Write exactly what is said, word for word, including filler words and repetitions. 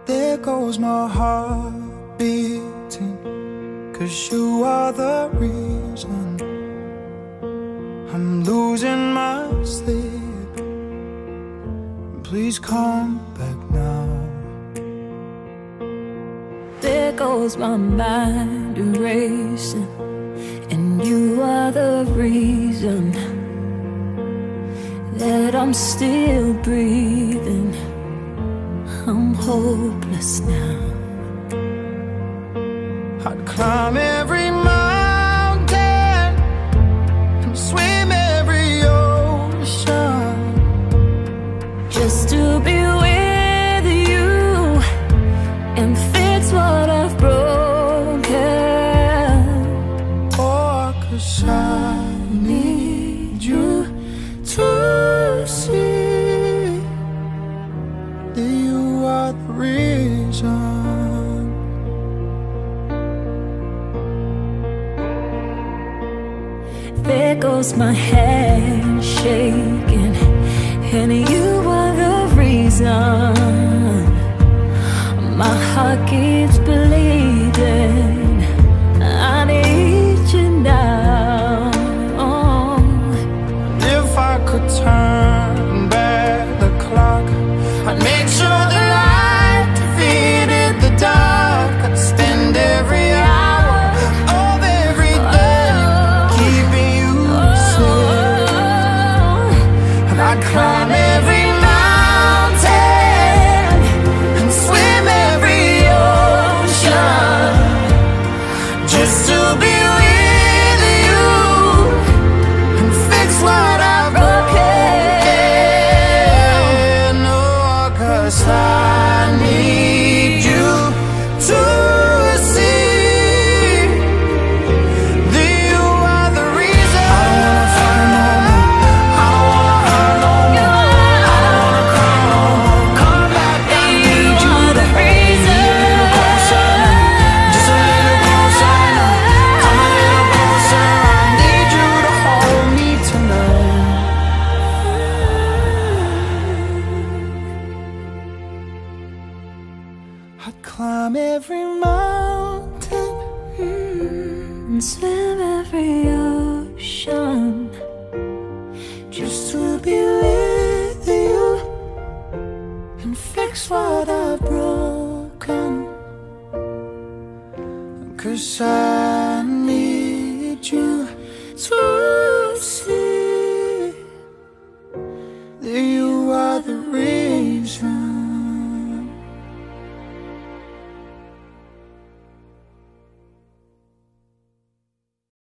There goes my heart beating, 'cause you are the reason I'm losing my sleep. Please come back now. There goes my mind erasing, and you are the reason that I'm still breathing. I'm hopeless now. I'd climb every mountain and swim every ocean just to be with you and fix what I've broken. Oh, 'cause I need you to see that you are the reason. There goes my hand shaking, and you are the reason my heart keeps bleeding. I need you now. If I could turn back the clock, I'd make sure the light defeated the dark. I'd spend every hour of every day keeping you safe, and I'd climb every mountain and swim every ocean just to be with you and fix what I've broken. Oh, 'cause I need you to see that you are the reason. I don't wanna fight no more, I don't wanna hurt no more, I don't wanna cry no more. Come back, I need you to reason. Just a little closer now, come a little closer. I need you to hold me tonight. I'd climb every mountain And swim every ocean just to be with you and fix what I've broken. 'Cause I